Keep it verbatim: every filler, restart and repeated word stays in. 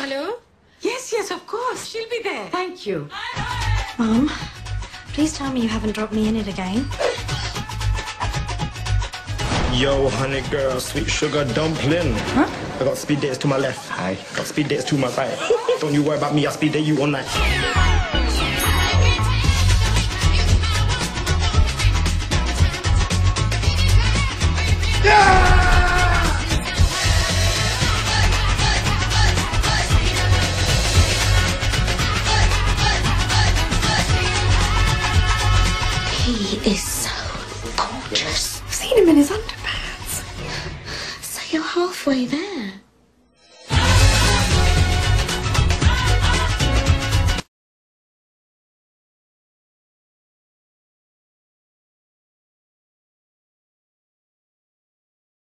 Hello? Yes, yes, of course. She'll be there. Thank you. Mum, please tell me you haven't dropped me in it again. Yo, honey girl, sweet sugar dumpling. Huh? I got speed dates to my left. Hi. Got speed dates to my right. Don't you worry about me, I'll speed date you all night. Yeah! He is so gorgeous. I've seen him in his underpants. So you're halfway there.